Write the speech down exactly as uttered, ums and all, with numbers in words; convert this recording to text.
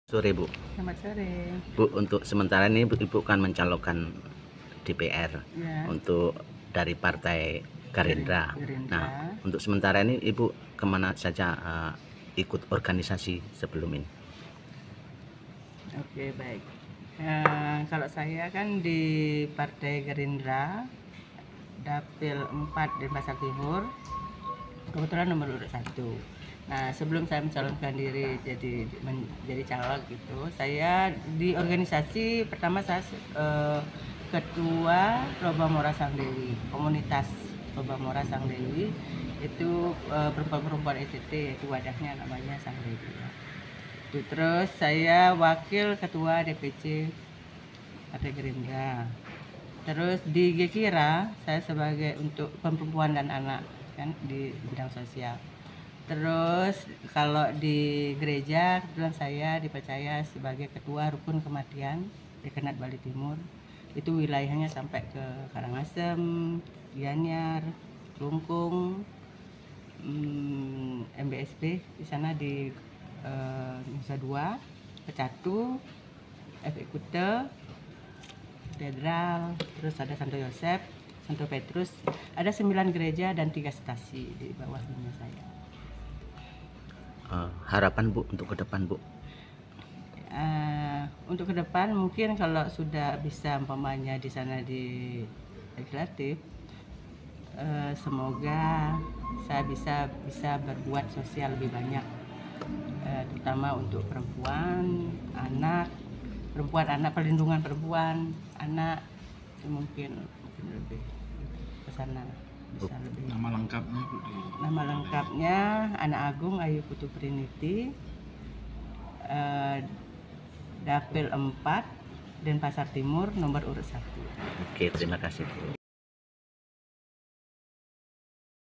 Sore Bu. Selamat sore. Bu, untuk sementara ini Ibu kan mencalonkan D P R Ya. untuk dari Partai Gerindra. Gerindra. Nah, untuk sementara ini Ibu kemana saja uh, ikut organisasi sebelum ini? Oke, baik. Uh, kalau saya kan di Partai Gerindra, Dapil empat Denpasar Timur, kebetulan nomor urut satu. Nah, sebelum saya mencalonkan diri jadi menjadi caleg gitu, saya di organisasi pertama saya uh, ketua Loba Mora Sang Dewi, komunitas Loba Mora Sang Dewi itu uh, perempuan-perempuan E C T, itu wadahnya namanya Sang Dewi. Itu terus saya wakil ketua D P C Partai Gerindra. Terus di Gekira saya sebagai untuk perempuan dan anak kan di bidang sosial. Terus kalau di gereja kebetulan saya dipercaya sebagai ketua rukun kematian Dekanat Bali Timur. Itu wilayahnya sampai ke Karangasem, Gianyar, Klungkung, hmm, M B S P di sana di uh, Nusa Dua, Pecatu, F E Kute, Katedral, terus ada Santo Yosef, Santo Petrus, ada sembilan gereja dan tiga stasi di bawah dunia saya. Uh, harapan Bu untuk ke depan Bu? Uh, untuk ke depan mungkin kalau sudah bisa umpamanya di sana di legislatif, uh, semoga saya bisa bisa berbuat sosial lebih banyak, uh, terutama untuk perempuan, anak, perempuan anak perlindungan perempuan, anak itu mungkin mungkin lebih ke sana. Bisa lebih. Nama lengkapnya Bu? Di... Nama lengkapnya Ana Agung Ayu Putu Priniti, uh, Dapil empat Denpasar Timur, nomor urut satu. Oke, terima kasih Bu.